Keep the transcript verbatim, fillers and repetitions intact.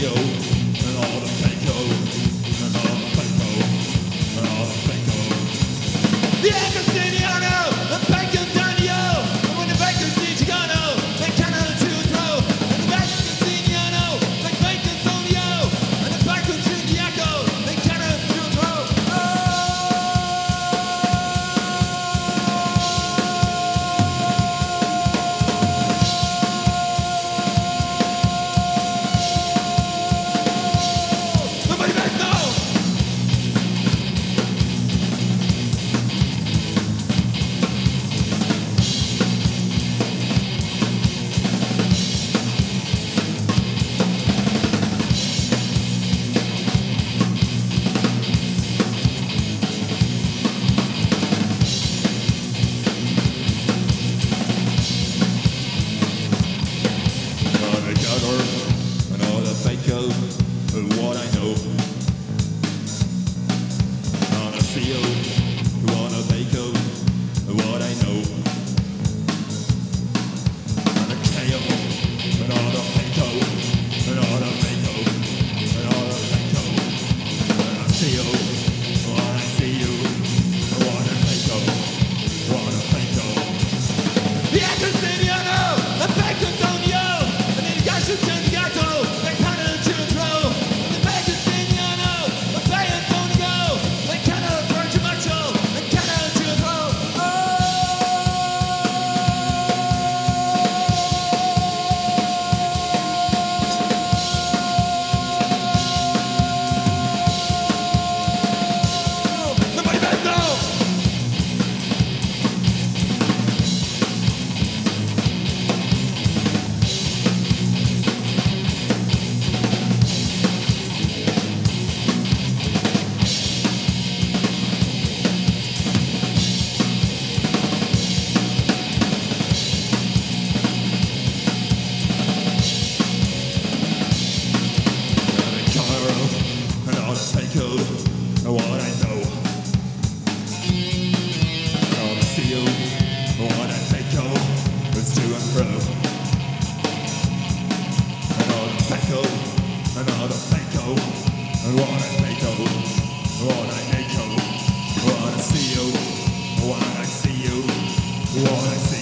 C O and all the Faco and all the Faco and all the Faco. The Agostiniano and Bacon Daniel, and when the Bacon Siciliano, they cannot choose throw. And the Agostiniano, like Bacon Tonio, and the Bacon Siciliano, they cannot choose throw. Nobody back now! And all the Faco and what I know. On a C O, on a Faco and what I know. On a K O and all the Faco and all the Faco and all the Faco. And a C O, what I see you, what a Faco, what a Faco. The Agostiniano, the Bacon Tonio. Turn the gato, they cannot choose throw. The Agostiniano, the Bayan don't go. They cannot burn too much, they cannot choose throw. Oh! Nobody back now! And all the Faco and what I know. And all the C O and what I Faco is to and fro. And all the Faco and all the Faco and what I Faco and what I Faco. What I see you, what I see you, what I see you.